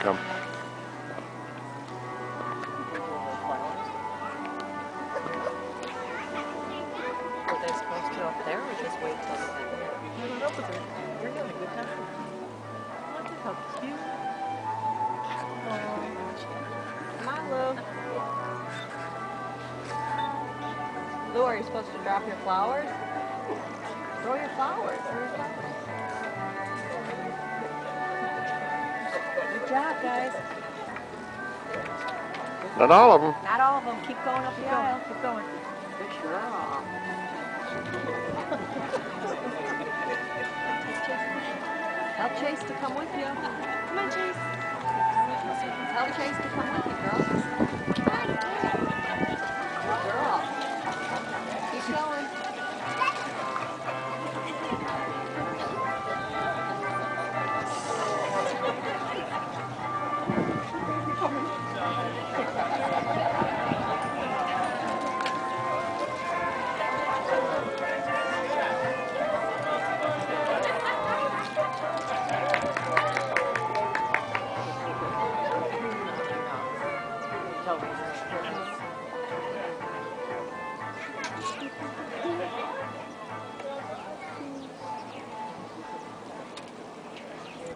Come. Were they supposed to up there or just wait till the end? You don't know, but you're having a good time. Look at how cute. Milo. Lou, are you supposed to drop your flowers? Throw your flowers. Throw your flowers. Good job, guys. Not all of them. Not all of them. Keep going up the aisle. Keep going. Good girl. Tell Chase to come with you. Come on, Chase. Tell Chase to come with you, girl.